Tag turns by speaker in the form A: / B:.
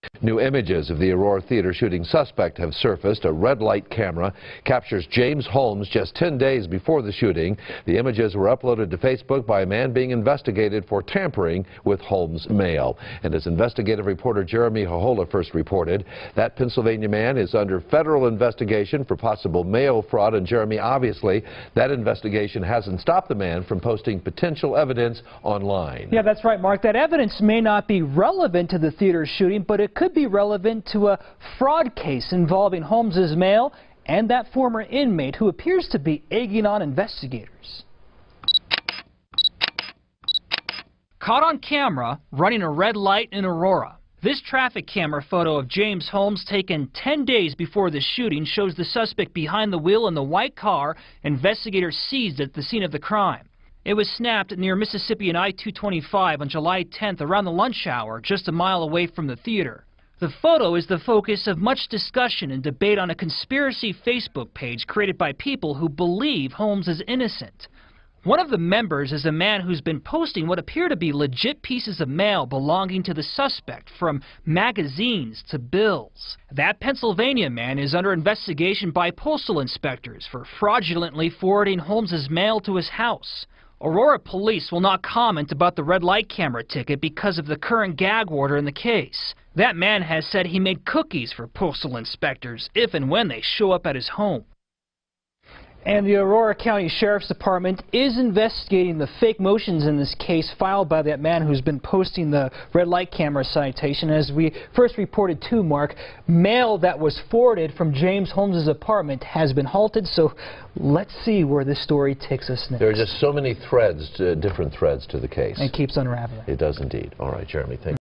A: New images of the Aurora Theater shooting suspect have surfaced. A red light camera captures James Holmes just 10 days before the shooting. The images were uploaded to Facebook by a man being investigated for tampering with Holmes' mail. And as investigative reporter Jeremy Hohola first reported, that Pennsylvania man is under federal investigation for possible mail fraud. And Jeremy, obviously, that investigation hasn't stopped the man from posting potential evidence online.
B: Yeah, that's right, Mark. That evidence may not be relevant to the theater shooting, but it could be relevant to a fraud case involving Holmes's mail and that former inmate who appears to be egging on investigators. Caught on camera running a red light in Aurora. This traffic camera photo of James Holmes taken 10 days before the shooting shows the suspect behind the wheel in the white car investigators seized at the scene of the crime. It was snapped near Mississippi and I-225 on July 10th around the lunch hour, just a mile away from the theater. The photo is the focus of much discussion and debate on a conspiracy Facebook page created by people who believe Holmes is innocent. One of the members is a man who's been posting what appear to be legit pieces of mail belonging to the suspect, from magazines to bills. That Pennsylvania man is under investigation by postal inspectors for fraudulently forwarding Holmes's mail to his house. Aurora police will not comment about the red light camera ticket because of the current gag order in the case. That man has said he made cookies for postal inspectors if and when they show up at his home. And the Aurora County Sheriff's Department is investigating the fake motions in this case filed by that man who's been posting the red light camera citation. As we first reported too, Mark, mail that was forwarded from James Holmes' apartment has been halted, so let's see where this story takes us next.
A: There are just so many threads, different threads to the case.
B: And it keeps unraveling.
A: It does indeed. All right, Jeremy, thank you.